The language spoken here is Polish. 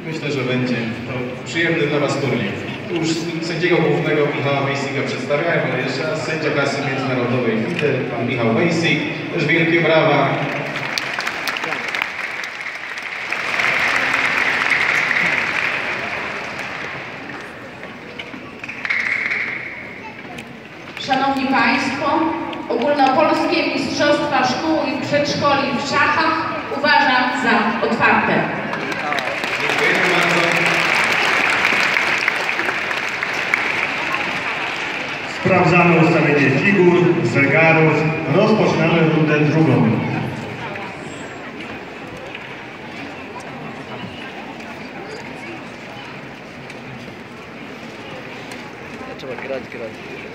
Myślę, że będzie to przyjemny dla Was turniej. Tu już sędziego głównego Michała Wejsika przedstawiałem, ale jeszcze raz sędzia klasy międzynarodowej FIDE, pan Michał Wejsik. Też wielkie brawa. Szanowni Państwo, ogólnopolskie mistrzostwa szkół i przedszkoli w szachach uważam za otwarte. Dziękujemy bardzo. Sprawdzamy ustawienie figur, zegarów. Rozpoczynamy rundę drugą. Trzeba grać.